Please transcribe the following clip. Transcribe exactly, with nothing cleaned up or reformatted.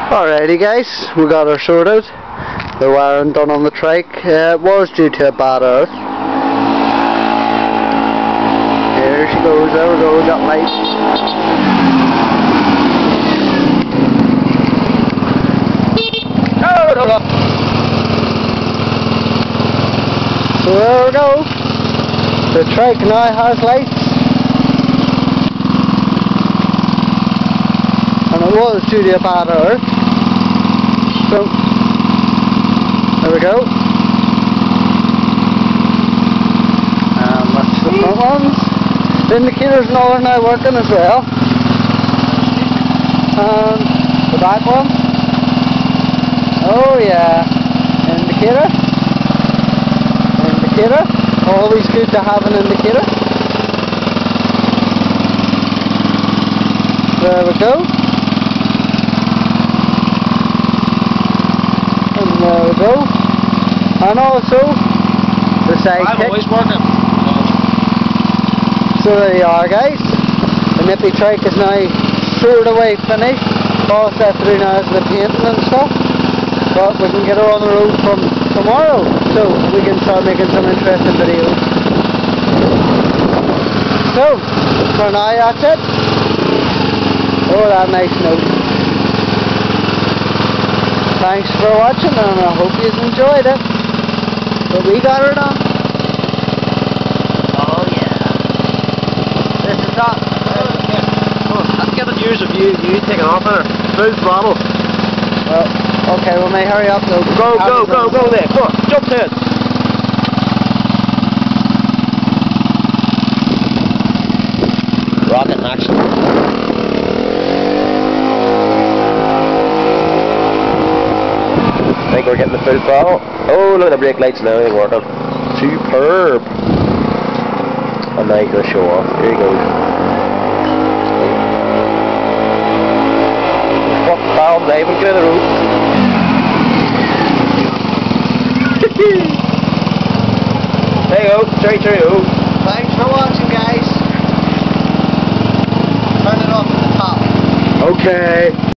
Alrighty guys, we got her sorted. The wiring done on the trike. Uh, it was due to a bad earth. Here she goes, there we go, we got lights. Oh, no, no. So there we go. The trike now has lights. And it was due to a bad earth. So, there we go. And that's the front ones. The indicators and all are now working as well. And the back one. Oh yeah. Indicator. Indicator. Always good to have an indicator. There we go. And there we go. And also the side I'm kick. always working. So there you are guys. The nippy trike is now sort of way finished. All set through now is the painting and stuff. But we can get her on the road from tomorrow. So we can start making some interesting videos. So for now that's it. Oh, that nice note. Thanks for watching and I hope you enjoyed it. But we got her done. Oh yeah. This is up. Let's get the news of you, you taking off on her. Full throttle. Well, okay, we may hurry up though. Go, go, go, go there. Come on, jump to it. Rocket action. I think we're getting the full throttle. Oh, look at the brake lights now, they're working. Superb. And now he's going to show off. Here he goes. Fuck the valve, they even get in the road. There you go, cherry cherry oh. Thanks for watching guys. Turn it off at the top. Okay.